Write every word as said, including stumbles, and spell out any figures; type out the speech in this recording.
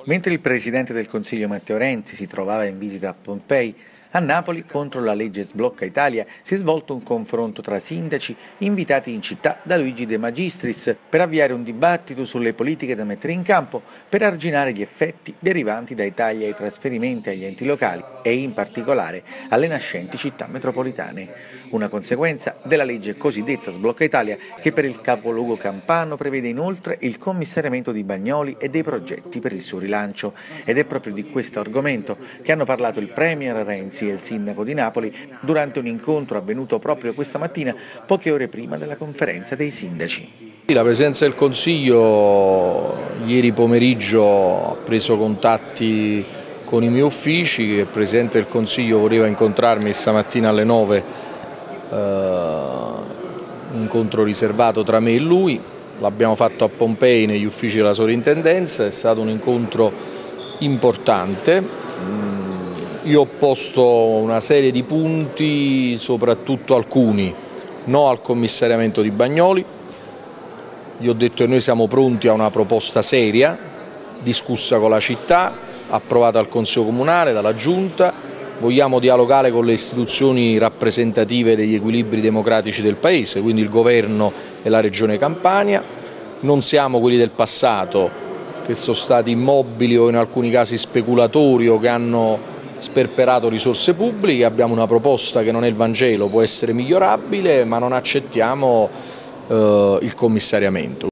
Mentre il Presidente del Consiglio Matteo Renzi si trovava in visita a Pompei, a Napoli, contro la legge Sblocca Italia, si è svolto un confronto tra sindaci invitati in città da Luigi De Magistris per avviare un dibattito sulle politiche da mettere in campo per arginare gli effetti derivanti dai tagli ai trasferimenti agli enti locali e in particolare alle nascenti città metropolitane. Una conseguenza della legge cosiddetta Sblocca Italia che per il capoluogo campano prevede inoltre il commissariamento di Bagnoli e dei progetti per il suo rilancio. Ed è proprio di questo argomento che hanno parlato il Premier Renzi e il Sindaco di Napoli durante un incontro avvenuto proprio questa mattina, poche ore prima della conferenza dei sindaci. La Presidenza del Consiglio ieri pomeriggio ha preso contatti con i miei uffici, il Presidente del Consiglio voleva incontrarmi stamattina alle nove, eh, un incontro riservato tra me e lui, l'abbiamo fatto a Pompei negli uffici della Sovrintendenza, è stato un incontro importante. Io ho posto una serie di punti, soprattutto alcuni, no al commissariamento di Bagnoli. Gli ho detto che noi siamo pronti a una proposta seria, discussa con la città, approvata dal Consiglio Comunale, dalla Giunta. Vogliamo dialogare con le istituzioni rappresentative degli equilibri democratici del Paese, quindi il Governo e la Regione Campania. Non siamo quelli del passato che sono stati immobili o in alcuni casi speculatori o che hanno sperperato risorse pubbliche. Abbiamo una proposta che non è il Vangelo, può essere migliorabile, ma non accettiamo eh, il commissariamento.